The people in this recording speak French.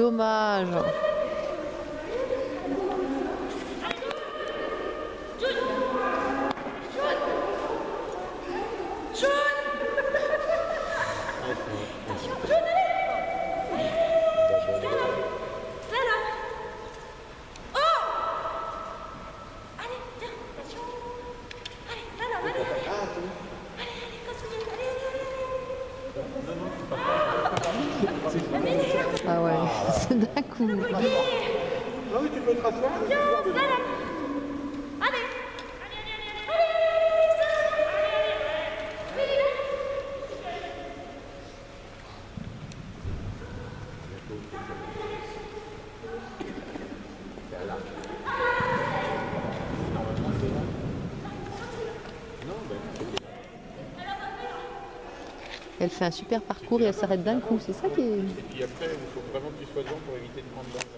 dommage. Ah ouais, c'est d'un coup. Non mais tu peux te rasseoir. Elle fait un super parcours et elle s'arrête d'un coup, c'est ça qui est... Et puis après, il faut vraiment que tu sois devant pour éviter de prendre dans.